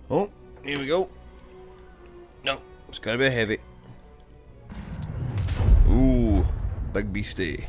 Oh, here we go. No, it's gonna be heavy. Ooh, big beastie.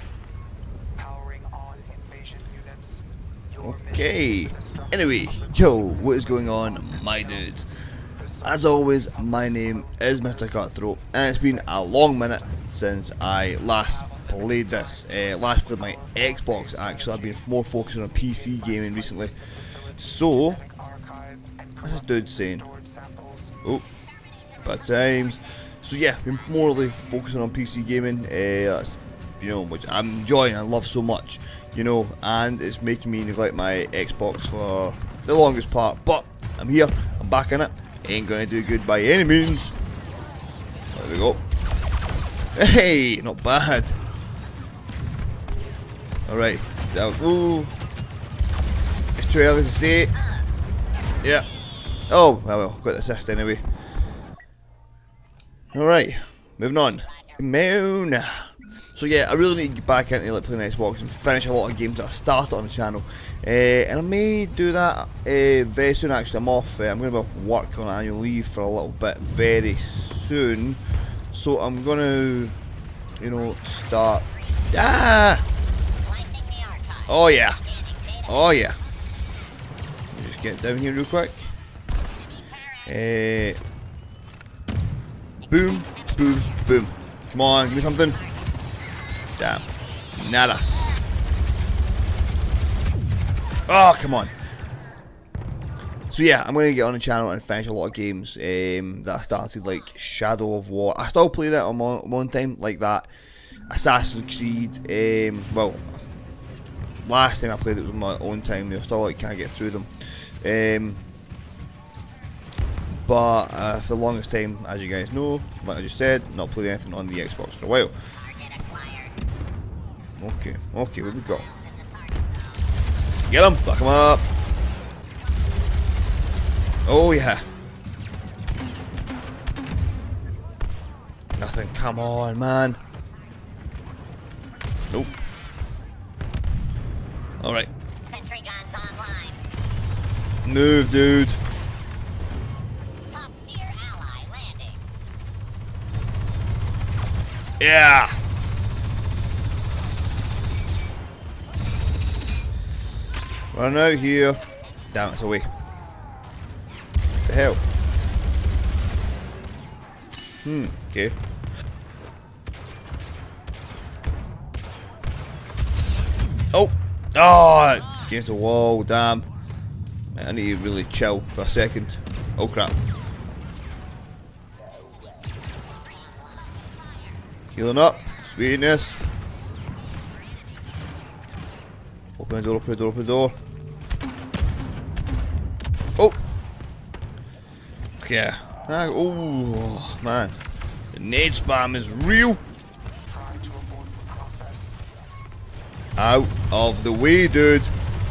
Okay. Anyway, yo, what is going on, my dudes? As always, my name is Mr.CuttThroat, and it's been a long minute since I last played this. Last played my Xbox, actually. I've been more focusing on PC gaming recently. So, what's this dude saying? Oh, bad times. So yeah, been morely focusing on PC gaming. That's, you know, which I'm enjoying. I love so much, you know, and it's making me neglect my Xbox for the longest part. But I'm here. I'm back in it. Ain't gonna do good by any means. There we go. Hey, not bad. Alright. Ooh. It's too early to say. Yeah. Oh, well, got the assist anyway. Alright. Moving on. Moon. So yeah, I really need to get back into like playing Xbox and finish a lot of games that I started on the channel, and I may do that very soon. Actually, I'm off. I'm going to be off work on annual leave for a little bit very soon, so I'm going to, you know, start. Ah! Oh yeah, oh yeah. Let me just get down here real quick. Boom, boom, boom. Come on, give me something. Damn. Nada. Oh, come on. So yeah, I'm going to get on the channel and finish a lot of games that I started, like Shadow of War. I still play that on my own time, like that. Assassin's Creed. Well, last time I played it was on my own time. I still like can't get through them. But for the longest time, as you guys know, like I just said, not played anything on the Xbox for a while. Okay, okay, where we go? Get him! Fuck him up! Oh yeah! Nothing, come on, man! Nope. Alright. Move, dude! Yeah! Run out here. Damn, it's away. What the hell? Okay. Oh! Oh! Against the wall, damn. I need to really chill for a second. Oh crap. Healing up. Sweetness. Open the door, open the door, open the door. Oh! Okay. Oh, man. The nade spam is real. Out of the way, dude.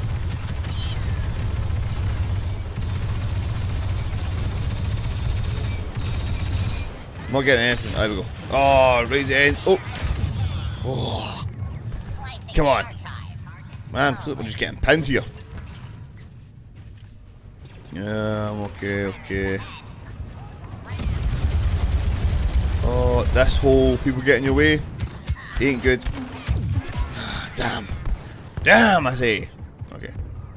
I'm not getting anything. There we go. Oh, raise the ends. Oh! Oh! Come on. Man, we're just getting pinned here. Yeah, I'm okay, okay. Oh, this whole people getting your way ain't good. Damn. Damn, I say. Okay.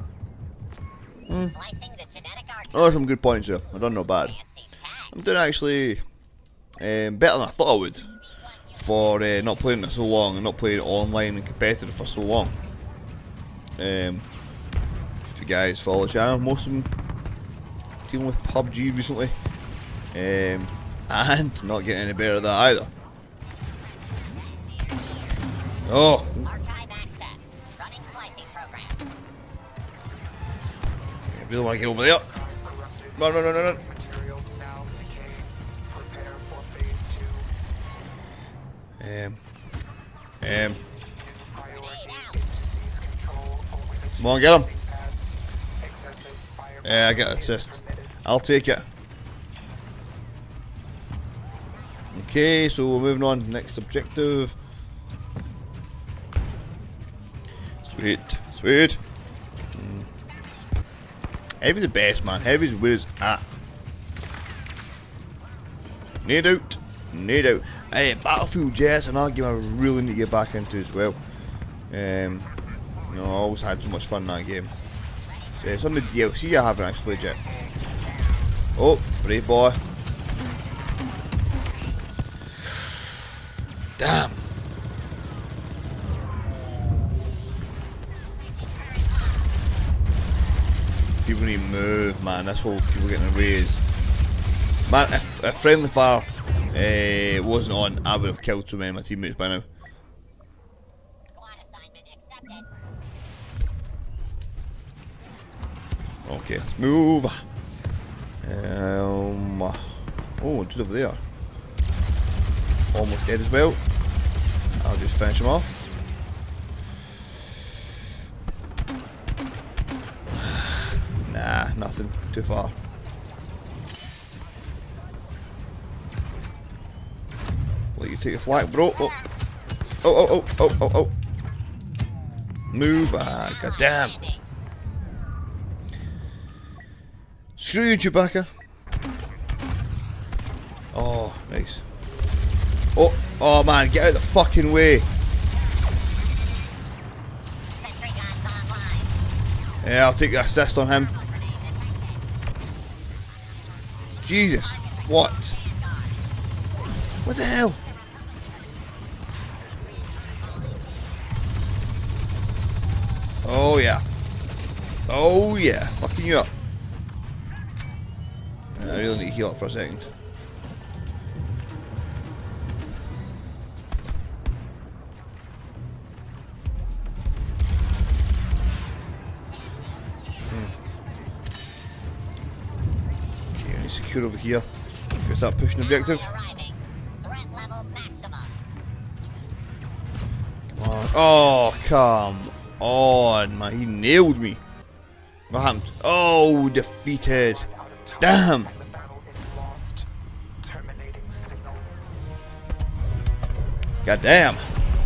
Oh, some good points here. I done not bad. I'm doing actually better than I thought I would for not playing it so long and not playing it online and competitive for so long. If you guys follow the channel, most of them dealing with PUBG recently, and not getting any better at that either. Oh! I really want to get over there. Run, run, run, run, run. Come on, get him. Yeah, I get an assist. I'll take it. Okay, so we're moving on. Next objective. Sweet, sweet. Heavy's the best, man. Heavy's where it's at. Nade out. Nade out. Hey, Battlefield, yeah, it's another game I really need to get back into as well. You know, I always had so much fun in that game. So, some of the DLC I haven't actually played yet. Oh, brave boy. Damn. People need to move, man. This whole people getting a raise. Man, if friendly fire wasn't on, I would have killed so many of my teammates by now. Okay, let's move. Oh, dude over there. Almost dead as well. I'll just finish him off. Nah, nothing. Too far. Let you take a flight, bro. Oh. Oh. Move. Ah, goddamn. Screw you, Chewbacca. Oh, nice. Oh man, get out of the fucking way. Yeah, I'll take the assist on him. Jesus, what? What the hell? Oh yeah. Oh yeah, fucking you up. I really need to heal up for a second. Okay, I need to secure over here. Let's start pushing objective. Come on. Oh, come on, man. He nailed me. What happened? Oh, defeated. Damn. God damn.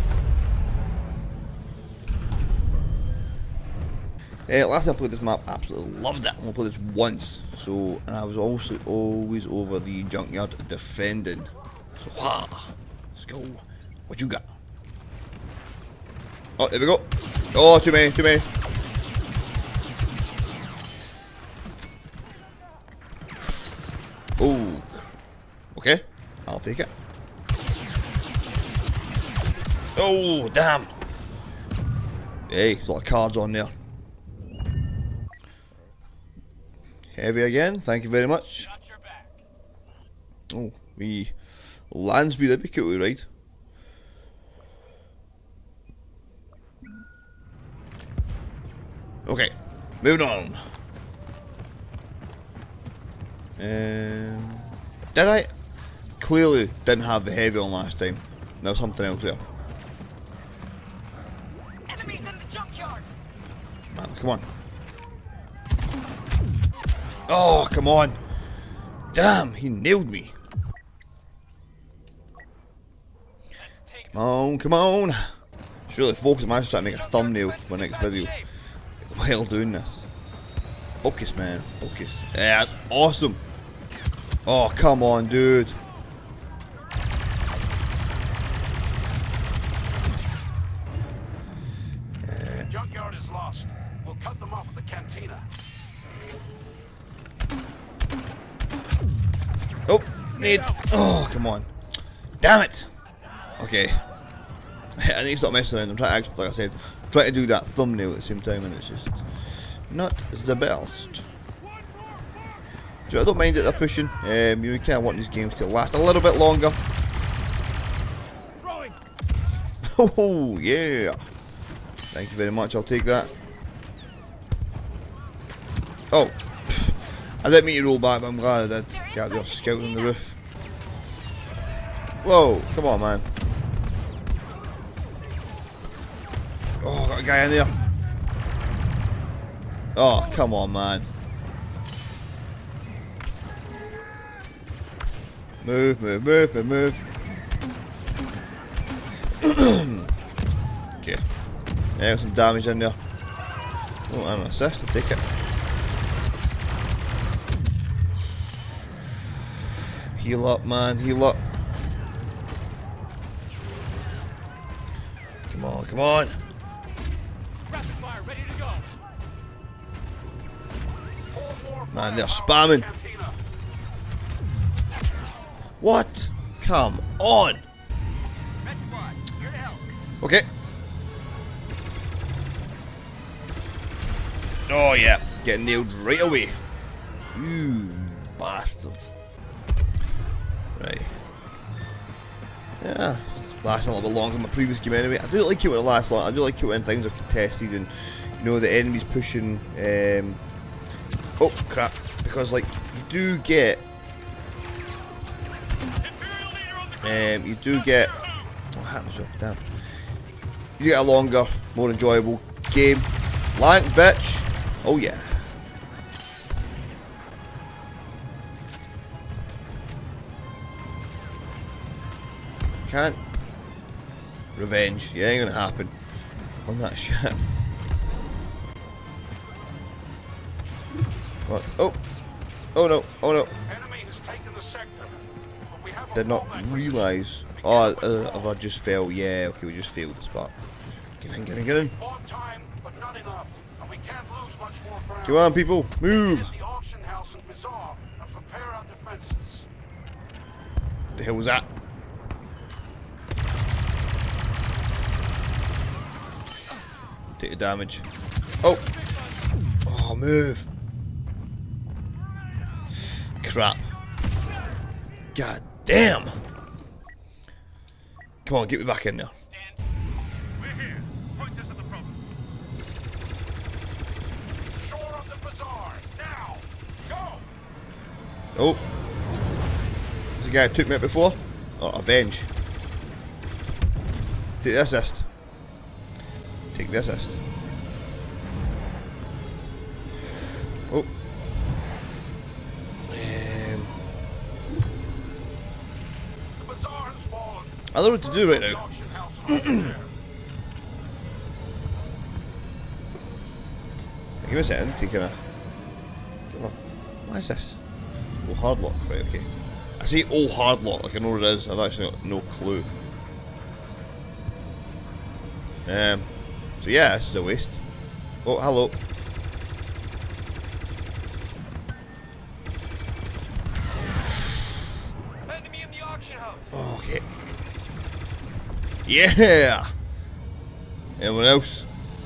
Last time I played this map, absolutely loved it. I only played this once, so and I was also always over the junkyard defending. So let's go. What you got? Oh, there we go. Oh, too many, too many. Oh, okay. I'll take it. Oh, damn. Hey, there's a lot of cards on there. Heavy again, thank you very much. Oh, we land speed, that'd be cool, right? Okay, moving on. Did I? Clearly didn't have the heavy on last time. There was something else there. Enemies in the junkyard. Man, come on. Oh, come on. Damn, he nailed me. Come on, come on. Just really focus. I'm actually trying to make a thumbnail for my next video while doing this. Focus, man. Focus. Yeah, that's awesome. Oh, come on, dude. Junkyard is lost. We'll cut them off at the cantina. Oh, need. Oh, come on. Damn it. Okay. I need to stop messing around. I'm trying to, like I said, try to do that thumbnail at the same time, and it's just not the best. So I don't mind that they're pushing. You kind of want these games to last a little bit longer. Oh yeah. Thank you very much. I'll take that. Oh. I didn't mean to roll back, but I'm glad I did. Get out there scouting on the roof. Whoa, come on, man. Oh, got a guy in there. Oh, come on, man. Move, move, move, move, move. Okay. Yeah, some damage in there. Oh, and an assist, I'll take it. Heal up, man. Heal up. Come on, come on. Rapid fire, ready to go. Man, they're spamming. What? Come on. Red squad, here to help. Okay. Oh yeah, getting nailed right away. You bastard. Right. Yeah, it's lasting a little bit longer than my previous game anyway. I do like it when it lasts long. I do like it when things are contested and you know the enemy's pushing. Oh crap! Because like you do get. You do get. What happens? Damn. You do get a longer, more enjoyable game. Flank, bitch. Oh yeah. Can't. Revenge. Yeah, ain't gonna happen. On that shit. What? Oh. Oh no. Oh no. Enemy has taken the sector. But we have a Did not realise. Oh, have I just failed? Yeah, okay, we just failed this part. Get in, get in, get in. On time, but not enough. And we can't lose much more ground. Come on, people. Move. The auction house and bazaar and prepare our defenses. The hell was that? Take the damage. Oh. Oh, move. Crap. God damn. Come on, get me back in there. We're here. Point this at the problem. Shore up the bazaar. Now. Go. Oh. There's a guy who took me out before. Oh, avenge. Take the assist. Take the assist. Oh. The bazaar has fallen. I don't know what to do right The now. auction house is over there. Give me a second, taking a. What is this? Oh, hard lock, right, okay. I say oh hard lock, like I know what it is, I've actually got no clue. So yeah, this is a waste. Oh, hello. Enemy in the auction house. Oh, okay. Yeah! Anyone else?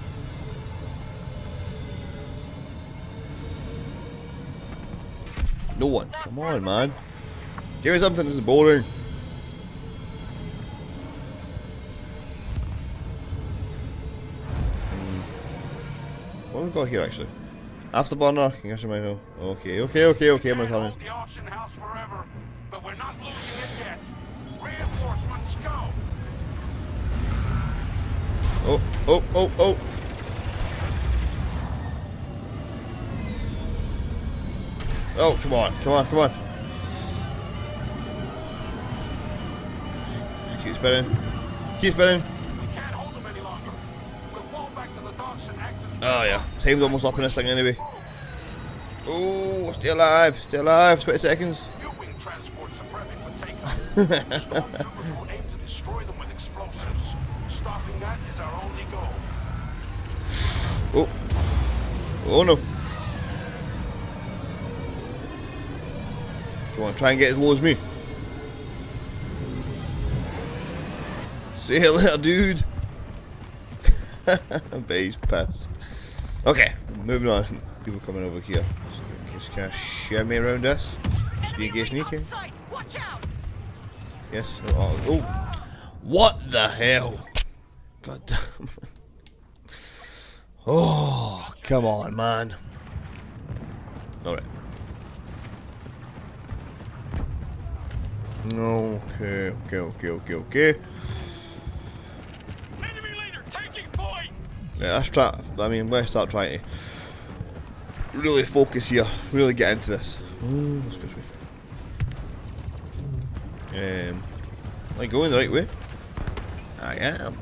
No one. Come on, man. Give me something that's boring. What have we got here, actually? Afterburner. Can you guess my know? Okay, okay, okay, okay. I'm Can't returning. hold the auction house forever, but we're not losing it yet. Reinforcements go. Oh, oh, oh, oh. Oh, come on, come on, come on. Just keep spinning. Keep spinning. We can't hold them any longer. We'll fall back to the docks and act as Oh, yeah. Time's almost up in this thing anyway. Oh, stay alive. Stay alive. 20 seconds. U-wing transports are prepping for takeoff. Stormtroopers will aim to destroy them with explosives. Stopping that is our only goal. Oh. Oh, no. Come on, try and get as low as me. See you later, dude. I bet he's pissed. Okay, moving on. People coming over here. Just kind of shimmy around us. Sneaky, sneaky. Watch out! Yes. Oh, oh. What the hell? God damn. Oh, come on, man. Alright. Okay, okay, okay, okay, okay. Enemy leader taking point. Yeah, let's try. I mean, let's start trying to really focus here. Really get into this. Excuse me. Am I going the right way? I am.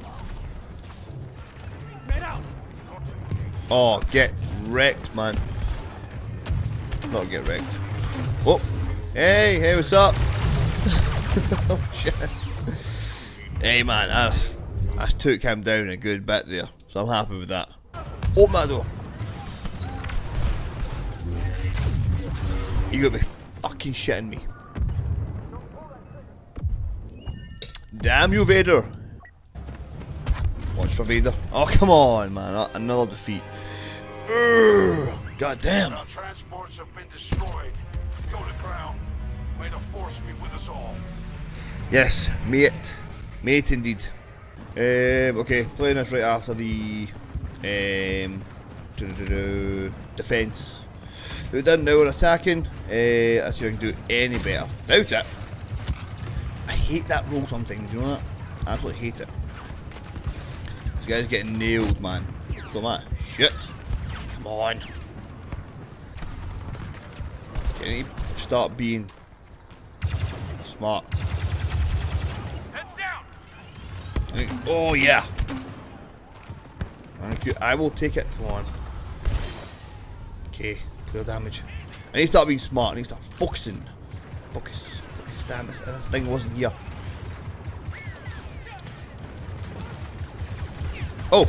Get out. Oh, get wrecked, man. Not get wrecked. Oh, hey, hey, what's up? Oh shit. Hey man, I took him down a good bit there, so I'm happy with that. Open that door. You gotta be fucking shitting me. Damn you, Vader. Watch for Vader. Oh, come on, man. Another defeat. God damn. Our transports have been destroyed. Go to ground. May the force be with us all. Yes, mate. Mate indeed. Okay, playing this right after the defense. We've done now, we're attacking. Let's see if I can do any better. Doubt it. I hate that roll sometimes, you know that? I absolutely hate it. This guy's getting nailed, man. Come on. Shit. Come on. Can he start being smart? Heads down. Oh, yeah. Thank you. I will take it. Come on. Okay. Clear damage. I need to start being smart. I need to start focusing. Focus. Focus. Damn, this thing wasn't here. Oh!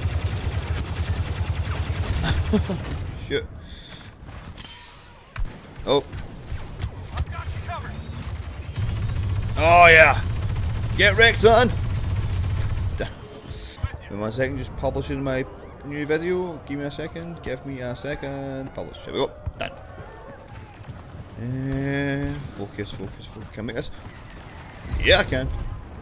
Shit. Oh. Oh yeah! Get wrecked, son! Give me 1 second, just publishing my new video. Give me a second. Give me a second. Publish. There we go. Done. Focus, focus, focus. Can I make this? Yeah, I can.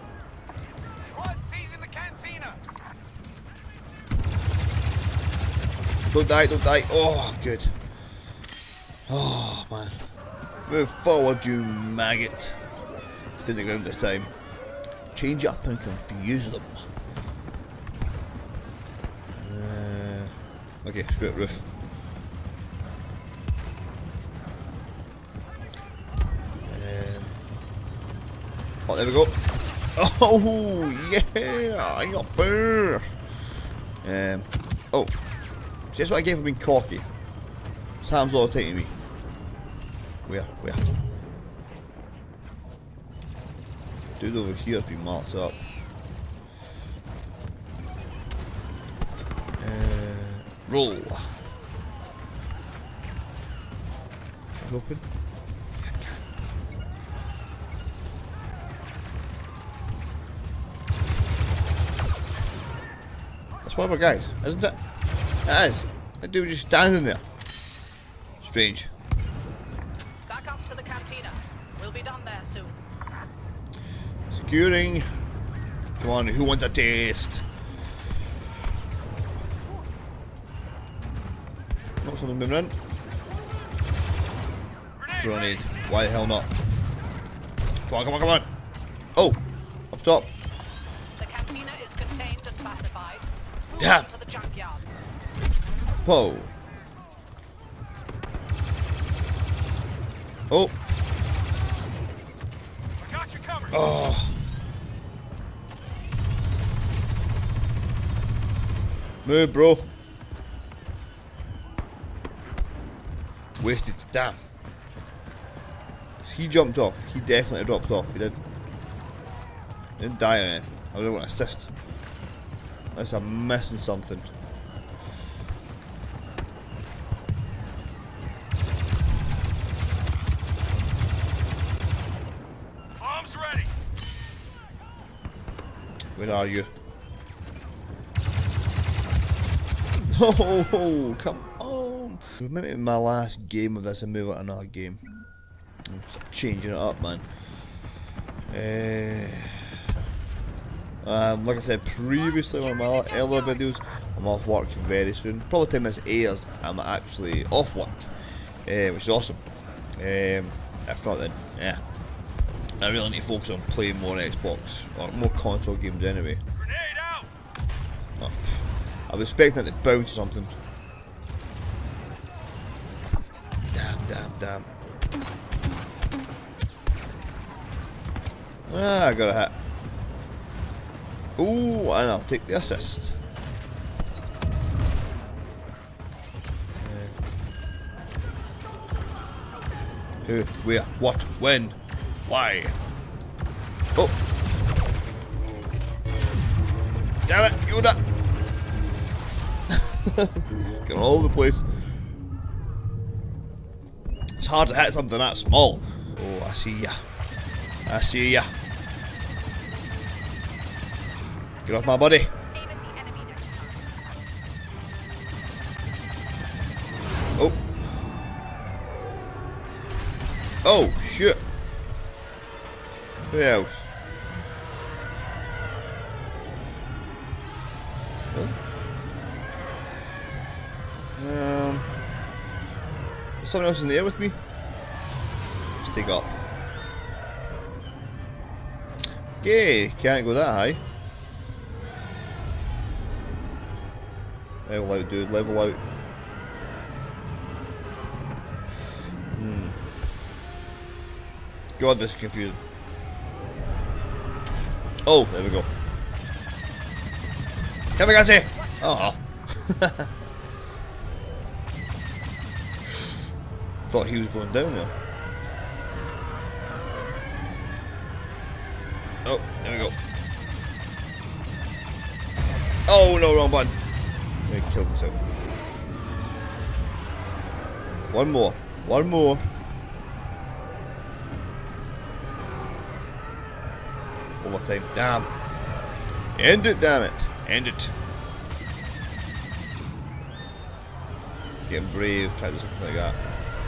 Don't die, don't die. Oh, good. Oh, man. Move forward, you maggot. Stay the ground this time. Change up and confuse them. Okay, straight roof. Oh, there we go. Oh, yeah! You're first. Oh. See, that's what I gave for being cocky. Sam's all taking me. Where? Where? Dude over here has been marked up. Roll. Is it open? Yeah, I can. That's one of our guys, isn't it? It is. That dude was just standing there. Strange. Back up to the cantina. We'll be done there soon. Securing. Come on, who wants a taste? Oh, someone moving in. Grenade. Why the hell not? Come on, come on, come on. Oh, up top. The cantina is contained and pacified. Move Damn. on to the junkyard. Whoa. Oh. I got you covered. Oh. Move, bro. Wasted. Damn. He jumped off. He definitely dropped off. He didn't die or anything. I don't want to assist. Unless I'm missing something. Arms ready. Where are you? Oh, come on. Maybe my last game of this and move on to another game. I'm just changing it up, man. Like I said previously, one of my earlier videos, I'm off work very soon. Probably the time this airs, I'm actually off work, which is awesome. If not, then yeah, I really need to focus on playing more Xbox or more console games anyway. Grenade out. Oh, I was expecting it to bounce or something. Damn, damn, damn. Ah, I got a hit. Ooh, and I'll take the assist. Who? Where? What? When? Why? Oh! Damn it, Yoda! Getting all over the place. It's hard to hit something that small. Oh, I see ya. I see ya. Get off my body. Oh. Oh, shit. Who else? Really? Is someone else in the air with me? Let's take up. Okay, can't go that high. Level out, dude, level out. God, this is confusing. Oh, there we go. Kamikaze! Oh. Thought he was going down there. Oh, there we go. Oh no, wrong button. He killed himself. One more. One more. One more time. Damn. End it, damn it. End it. Getting brave, try to do something like that.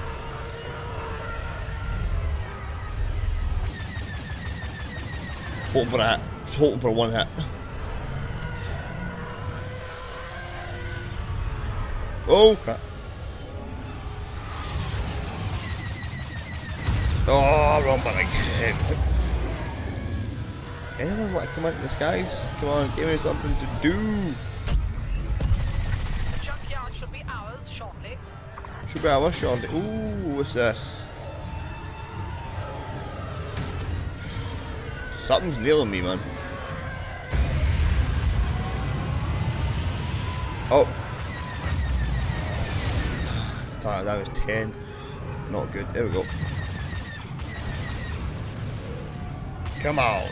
Hoping for a hit. Just hoping for one hit. Oh crap. Oh, wrong button again. Anyone want to come out of the skies? Come on, give me something to do. The junkyard should be ours shortly. Should be ours shortly. Ooh, what's this? Something's nailing me, man. Oh. That was 10. Not good. There we go. Come on.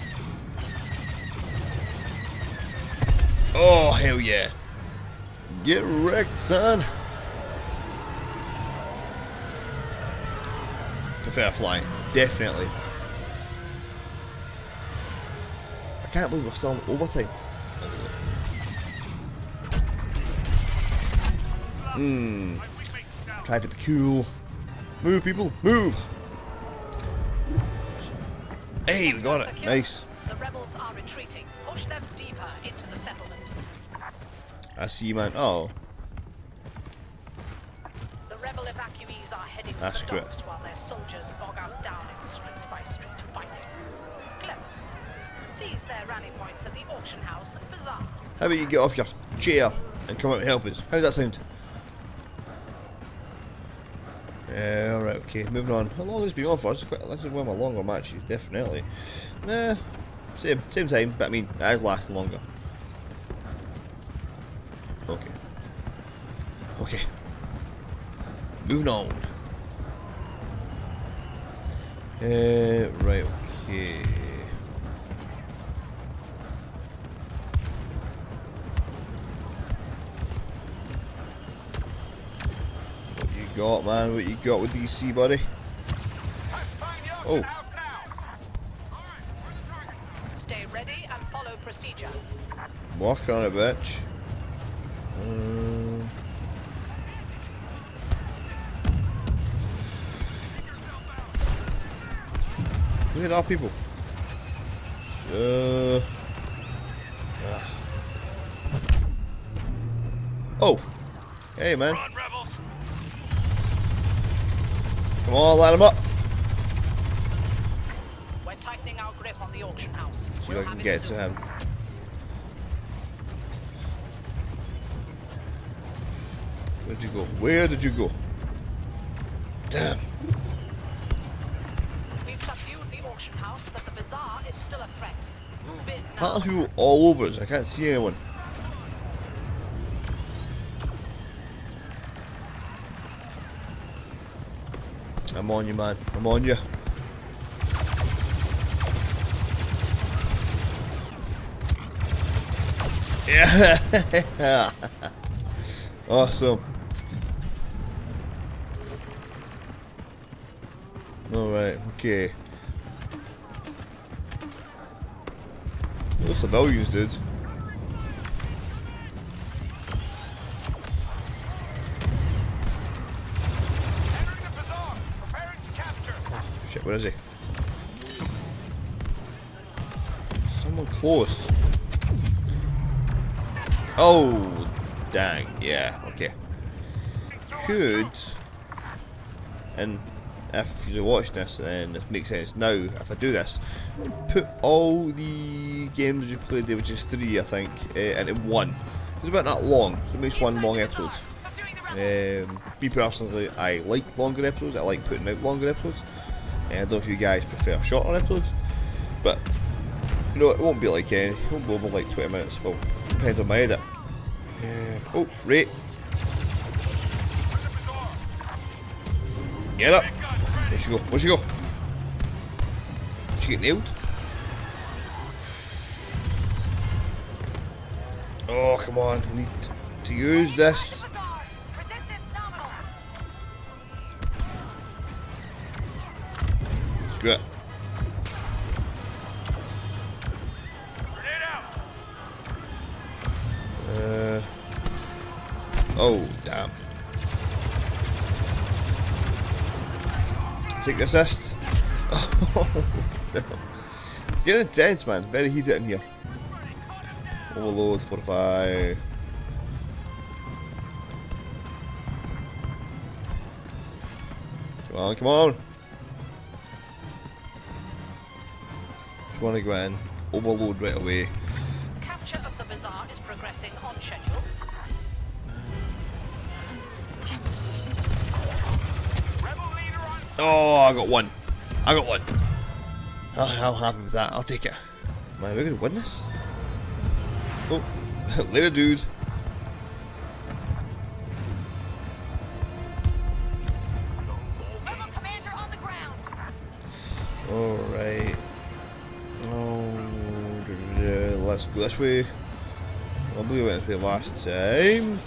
Oh, hell yeah. Get wrecked, son. Prefer flying. Definitely. I can't believe we're still in overtime. Tried to be cool. Move, people, move! Hey, we got it. Nice. The rebels are retreating. Push them deeper into the settlement. I see you, man. Oh. The rebel evacuees are heading to That's the great. docks while their soldiers bog us down in street-by-street fighting. Clever. Seize their rally points at the auction house and bazaar. How about you get off your chair and come out and help us? How does that sound? Yeah, alright, okay, moving on. How long has it been on for? This is one of my longer matches, definitely. Nah, same time, but I mean, it has lasted longer. Okay. Okay. Moving on. Right, okay. Got, man? What you got with DC, buddy? Oh. Stay ready and follow procedure. Walk on it, bitch. Look at our people. Oh. Hey, man. Run, rebels. Come on, light him up. We're tightening our grip on the auction house. See if I can get to him. Where'd you go? Where did you go? Damn. We've subdued the auction house, but the bazaar is still a threat. Move in now. Apparently people all over us. I can't see anyone. I'm on you, man. I'm on you. Yeah. Awesome. Alright, okay. Those civilians, dude. Shit, where is he? Someone close. Oh, dang. Yeah, okay. Could, and if you watch this, then it makes sense now, if I do this, put all the games you played there, which is 3 I think, into one. It's about that long, so it makes one long episode. Me personally, I like longer episodes, I like putting out longer episodes. I don't know if you guys prefer shorter episodes, but you know, it won't be like it won't be over like 20 minutes, well, depends on my edit. Oh, right. Get up! Where'd she go? Where'd she go? Did she get nailed? Oh, come on, I need to use this. Screw it. Oh, damn. Take the assist. Oh, damn. It's getting intense, man. Very heated in here. Overload, 45. Come on, come on. Just want to go in. Overload right away. Capture of the bazaar is progressing on schedule. Oh, I got one. I got one. Oh, I'm happy with that. I'll take it. Man, we're going to win this? Oh, later, dude. Alright. Oh, let's go this way. I believe we went this way last time.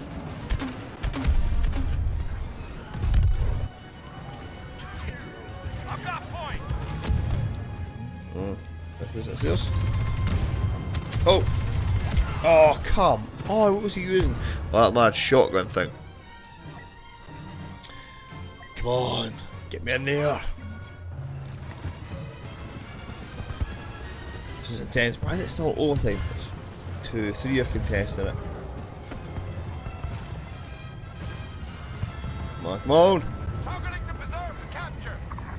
This is Oh! Oh, come on, what was he using? Oh, that mad shotgun thing. Come on, get me in there. This is intense. Why is it still overtime? It's 2, 3 are contesting it. Come on, come on! Targeting the bazaar for capture.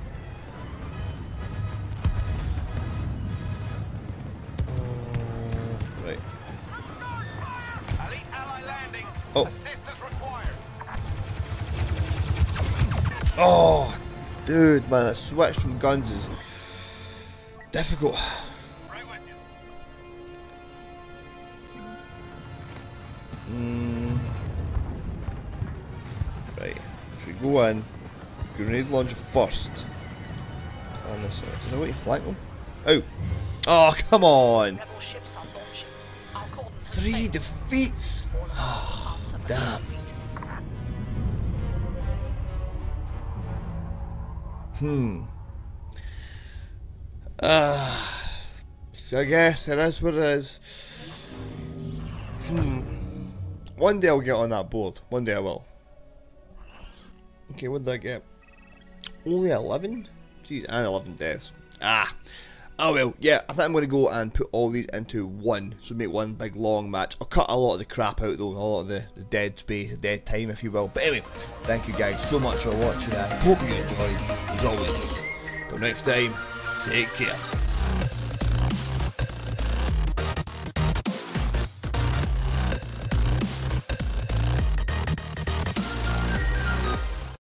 Right. Elite ally landing. Oh. Assistance required. Oh, dude, man, that switch from guns is difficult. Right with you. Right, if we go in, grenade launcher first. And this, did I wait to flank them? Oh! Oh, come on! Rebel ships are launching. I'll call them 3 defeats! Oh, damn. So I guess it is what it is. One day I'll get on that board. One day I will. Okay, what did I get? Only 11? Jeez, and 11 deaths. Ah. Oh well, yeah, I think I'm going to go and put all these into one, so make one big long match. I'll cut a lot of the crap out though, a lot of the dead space, the dead time if you will. But anyway, thank you guys so much for watching. I hope you enjoyed, as always. Till next time, take care.